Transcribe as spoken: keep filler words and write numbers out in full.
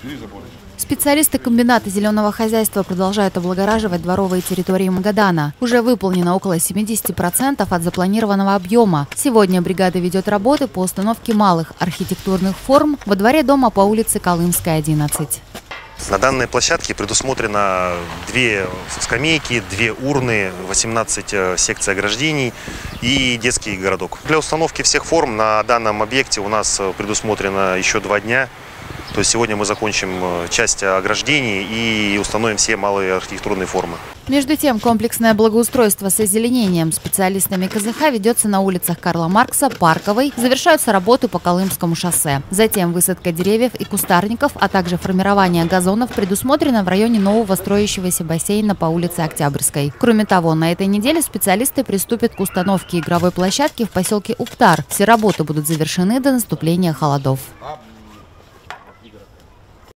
Специалисты комбината зеленого хозяйства продолжают облагораживать дворовые территории Магадана. Уже выполнено около семидесяти процентов от запланированного объема. Сегодня бригада ведет работы по установке малых архитектурных форм во дворе дома по улице Колымская, одиннадцать. На данной площадке предусмотрено две скамейки, две урны, восемнадцать секций ограждений и детский городок. Для установки всех форм на данном объекте у нас предусмотрено еще два дня. То есть сегодня мы закончим часть ограждений и установим все малые архитектурные формы. Между тем, комплексное благоустройство с озеленением специалистами ка зэ ха ведется на улицах Карла Маркса, Парковой. Завершаются работы по Колымскому шоссе. Затем высадка деревьев и кустарников, а также формирование газонов предусмотрено в районе нового строящегося бассейна по улице Октябрьской. Кроме того, на этой неделе специалисты приступят к установке игровой площадки в поселке Уптар. Все работы будут завершены до наступления холодов.